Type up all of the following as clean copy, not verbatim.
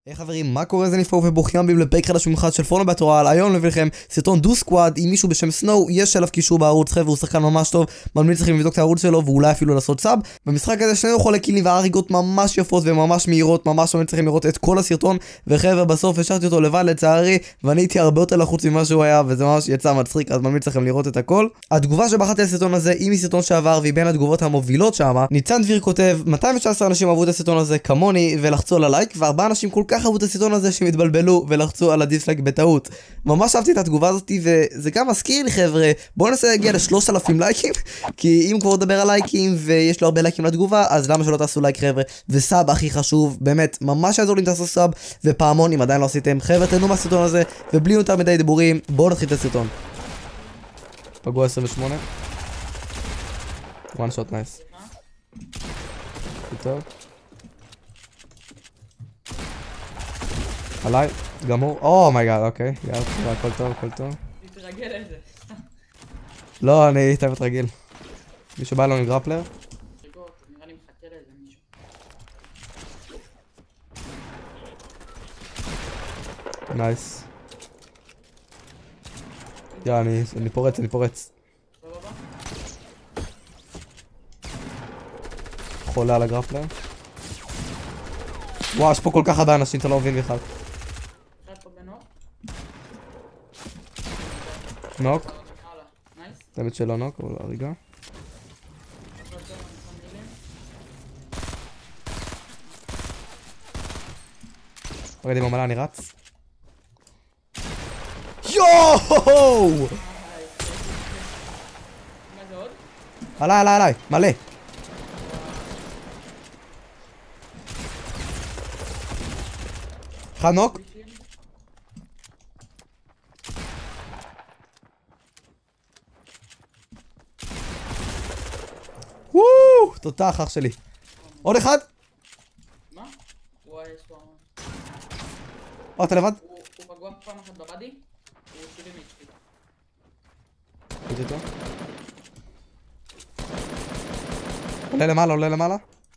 היי חברים, מה קורה? זה נפאו וברוכים הבאים לפרק חדש במיוחד של פורנו בטורל. היום נביא לכם סרטון דו סקוואד עם מישהו בשם סנואו. יש עליו קישור בערוץ, חבר'ה, הוא שחקן ממש טוב, ממליץ לכם לבדוק את הערוץ שלו ואולי אפילו לעשות סאב. במשחק הזה שנינו חולי קילים והריגות ממש יפות וממש מהירות, ממש ממליץ לכם לראות את כל הסרטון. וחבר'ה, בסוף השארתי אותו לבד לצערי, ואני הייתי הרבה יותר לחוץ ממה שהוא היה, וזה ממש יצא מצחיק, אז ממליץ לכם לראות את הכל. התגובה שבחרתי לסרטון הזה היא מסרטון שעבר, והיא בין התגובות המובילות שמה. ניצן דביר כותב, 219 אנשים אהבו את הסרטון הזה כמוני ולחצו על הלייק, ו4 אנשים כל כך אהבו את הסרטון הזה שהם התבלבלו ולחצו על הדיסלייק בטעות. ממש אהבתי את התגובה הזאת, וזה גם מזכיר לי חבר'ה, בואו ננסה להגיע ל3,000 לייקים, כי אם כבר נדבר על לייקים ויש לו הרבה לייקים לתגובה, אז למה שלא תעשו לייק חבר'ה, וסאב הכי חשוב, באמת, ממש יעזור לי אם תעשו סאב, ופעמון אם עדיין לא עשיתם. חבר'ה, תהנו מהסרטון הזה, ובלי יותר מדי דיבורים, בואו נתחיל את הסרטון. פגוע 28. one shot nice. טוב. עליי, גמור, אומייגאד, אוקיי, יאללה, הכל טוב, הכל טוב. תתרגל על זה. לא, אני תמיד רגיל. מישהו בא לנו עם גרפלר? נראה לי מחכה לאיזה מישהו. נייס. יאללה, אני פורץ, אני פורץ. סבבה? חולה על הגרפלר. וואו, יש פה כל כך הרבה אנשים, אתה לא מבין בכלל. אחד פה בנוק. נוק. הלאה. נייס. תמיד שלא נוק, אבל הריגה. עכשיו יותר מילים. רגע, עם המלא אני רץ. יואו! מה זה עוד? עליי, עליי, עליי, מלא. אחד נוק. וואו, תותח אח שלי. עוד אחד. מה? וואי, יש פה... אתה לבד? הוא פגוע פעם אחת בבאדי. הוא 70 HP. הייתי אותו. עולה למעלה, עולה למעלה.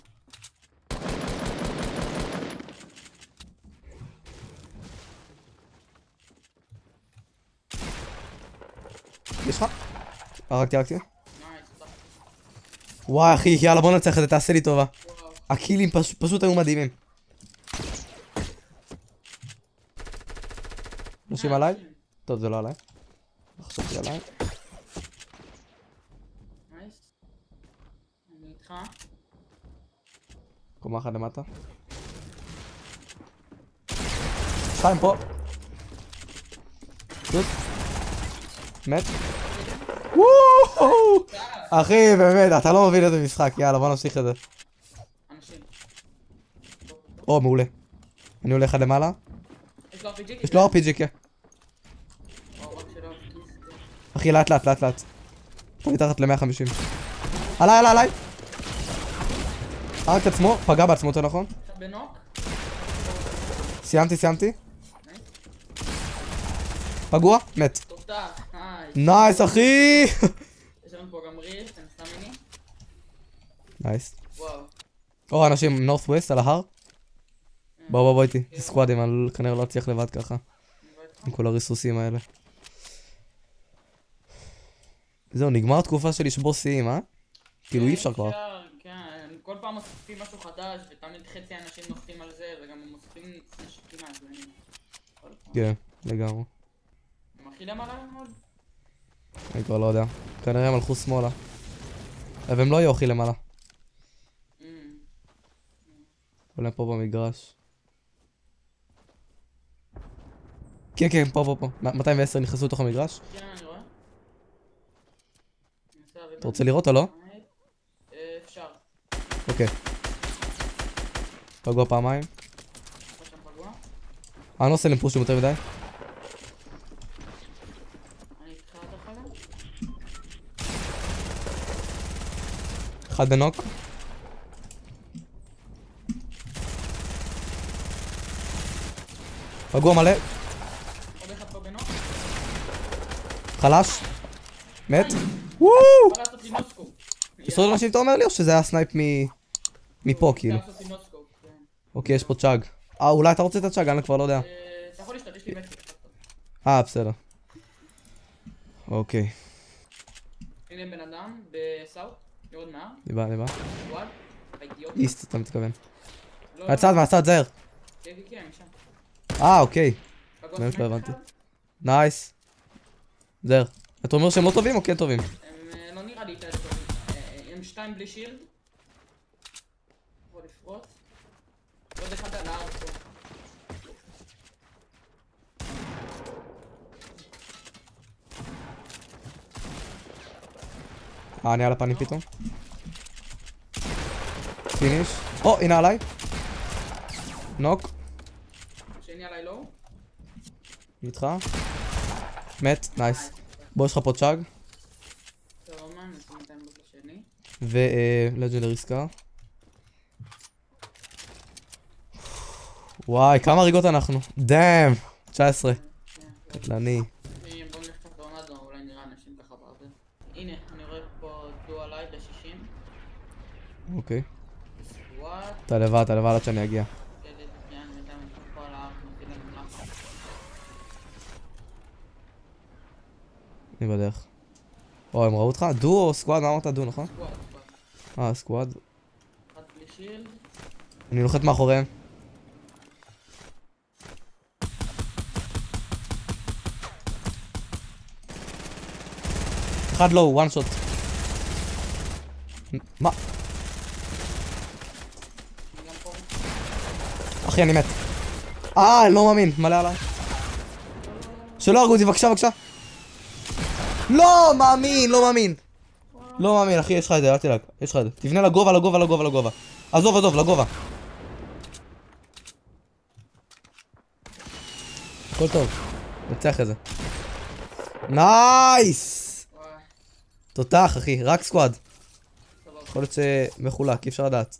יש לך? הרגתי. נייס, תודה. וואי אחי, יאללה בוא נצליח את זה, תעשה לי טובה. וואו. הקילים פשוט היו מדהימים. נושים עליי? טוב, זה לא עליי. חשבתי עליי. נייס. אני איתך. קומה אחת למטה. שתיים פה. שוט. מת. וואו! אחי, באמת, אתה לא מבין איזה משחק. יאללה, בוא נמשיך את זה. אנשים. מעולה. אני עולה אחד למעלה. יש לו RPG? יש לו RPG, כן. או רק שלא. אחי, לאט. אתה מתחת ל-150. עליי. הרג את עצמו, פגע בעצמו יותר נכון. אחד בנוק. סיימתי. נייס. פגוע, מת. תודה. נייס. נייס, אחי! יש לנו פה גם ריף, הם סטמיני. נייס. וואו. אנשים, נורת' ווסט על ההר. בוא איתי. זה סקואדים, אני כנראה לא אצליח לבד ככה. עם כל הריסוסים האלה. זהו, נגמר התקופה של לשבור שיאים, אה? כאילו אי אפשר כבר. כן, כל פעם מוסיפים משהו חדש, ותמיד חצי אנשים נוחתים על זה, וגם הם מוסיפים נשקים מעצבנים. כן, לגמרי. הם הכי למעלה עוד? אני כבר לא יודע. כנראה הם הלכו שמאלה. אבל הם לא היו הכי למעלה. אבל הם פה במגרש. כן, פה. 210 נכנסו לתוך המגרש. כן, אני רואה. אתה רוצה לראות או לא? אפשר. אוקיי. פגוע פעמיים. פה שם פגוע. אני לא עושה להם פושים יותר מדי. אני איתך את החלם. אחד בנוק. פגוע מלא. עוד אחד פה בנוק. חלש. מת. וואו! בא לעשות לי נוסקו. יש עוד אנשים אתה אומר לי או שזה היה סנייפ מפה כאילו? אפשר לעשות לי נוסקו. אוקיי, יש פה צ'אג. אולי אתה רוצה את הצ'אג, אני כבר לא יודע. אתה יכול להשתת, יש לי מצליק. בסדר. אוקיי. הנה בן אדם בסאוט, יורד מהר. דיבה. וואד, באידיוט. איסט אתה מתכוון. לא, מהצד, זהר. כן, משם. אוקיי. באמת לא הבנתי. נייס. זהר. אתה אומר שהם לא טובים או כן טובים? הם לא נראה לי יותר טובים. הם 2 בלי שילד. בוא לפרוץ. עוד אחד על הארץ פה. אני על הפנים פתאום. פיניש. הנה עליי. נוק. שני עליי לא. איתך. מת, נייס. בוא, יש לך פה צ'אג. טוב, מה, נשים 200 בוט לשני. ולג'נדרי סקאר. וואי, כמה הריגות אנחנו. דאם. 19. קטלני. בוא נלך את הטורנדו, אולי נראה אנשים ככה בעבר. הנה, אני רואה פה דו עליי ב-60. אוקיי. וואט. אתה לבד עד שאני אגיע. אני בדרך. הם ראו אותך? דו או סקוואד? מה אמרת? דו, נכון? סקוואד. סקוואד. אחד בלי שילד. אני נוחת מאחוריהם. אחד לואו, וואן שוט. מה? אחי, אני מת. אני לא מאמין, מלא עליי. שלא הרגו אותי, בבקשה. לא מאמין, אחי, יש לך את זה, אל תלעג. יש לך את זה. תבנה לגובה. עזוב, לגובה. הכל טוב. נצח את זה. נייס! תותח, אחי, רק סקואד. יכול להיות שמחולק, אי אפשר לדעת.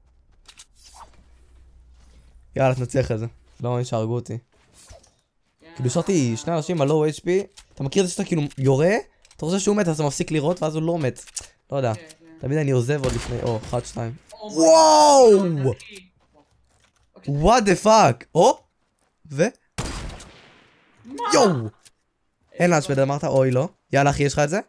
יאללה, תנצח את זה. לא מאמין שהרגו אותי. כאילו שרתי 2 אנשים על לואו HP. אתה מכיר את זה שאתה כאילו יורה? אתה חושב שהוא מת, אז אתה מפסיק לראות ואז הוא לא מת. לא יודע. תמיד אני עוזב עוד לפני, 1, 2. וואו! what the fuck? יואו! אין לאנש בד אמרת, אוי לא. יאללה אחי, יש לך את זה?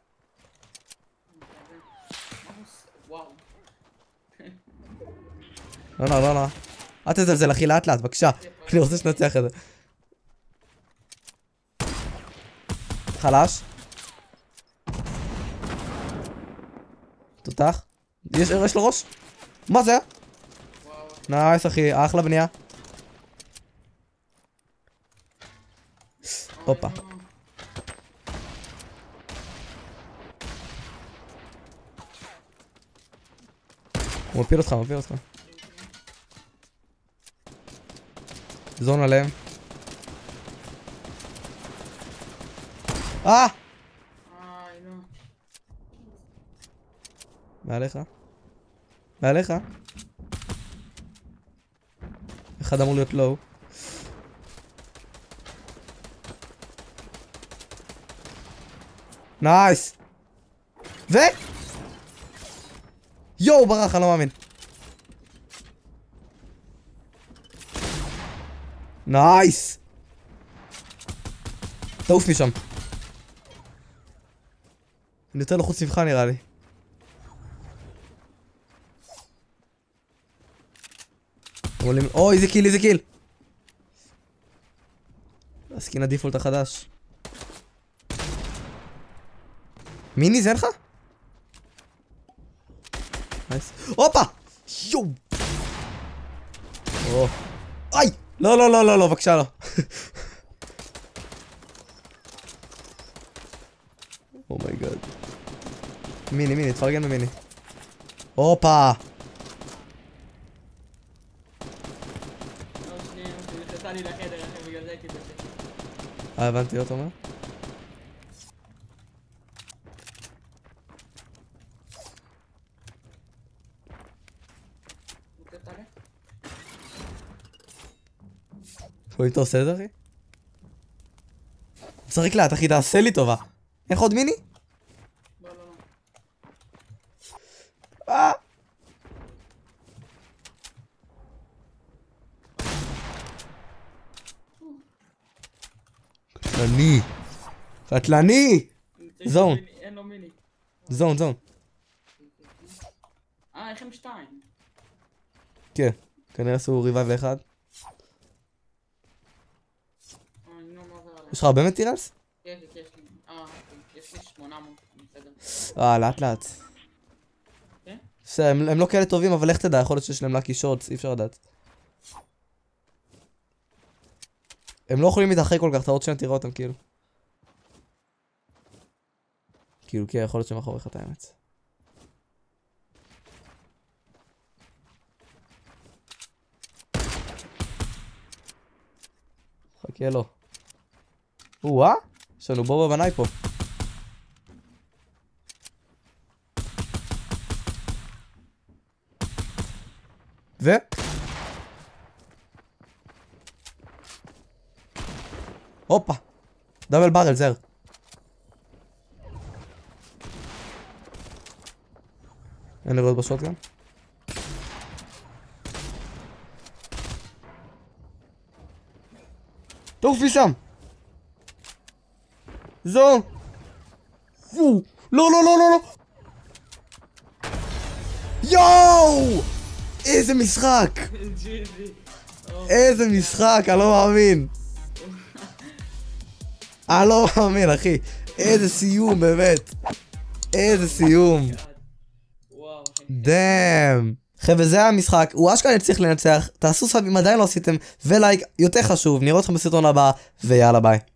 לא. אל תזלזל אחי, לאט, בבקשה. אני רוצה שנצח את זה. חלש. תותח. יש לו ראש? מה זה? נייס אחי, אחלה בנייה. הופה. הוא מפיל אותך. זון עליהם. מעליך. אחד אמור להיות לואו. נייס! יואו, ברח, אני לא מאמין. נייס! תעוף משם. אני יותר לחוץ ממך נראה לי. איזה קיל. הסקין הדיפולט החדש. מיני זה אין לך? נייס. הופה! יואו! איי! לא, בבקשה לא. אומייגאד. מיני, תפרגן במיני. הופה! הבנתי, אתה אומר? רואים אתה עושה את זה, אחי? משחק לאט, אחי, תעשה לי טובה. אין לך עוד מיני? קטלני. קטלני! זון. אין לו מיני. זון. איך הם 2? כן. כנראה עשו ריבייב לאחד. יש לך הרבה מטירלס? כן, יש לי 800, בסדר. לאט. כן? בסדר, הם לא כאלה טובים, אבל איך תדע, יכול להיות שיש להם לקי שוטס, אי אפשר לדעת. הם לא יכולים להתרחק כל כך, אתה עוד שניה תראה אותם כאילו. כאילו, כן, יכול להיות שהם מאחוריך את האמת. חכה לו. יש לנו בובה בנאי פה. הופה. דאבל ברל, זר. אין לראות בשוט גם. תעופי שם. זו. לא. יואו! איזה משחק! איזה משחק, אני לא מאמין. אני לא מאמין, אחי. איזה סיום, באמת. איזה סיום. דאם. חבר'ה, זה היה המשחק. הוא אשכרה צריך לנצח. תעשו סאב אם עדיין לא עשיתם, ולייק, יותר חשוב. נראה אתכם בסרטון הבא, ויאללה ביי.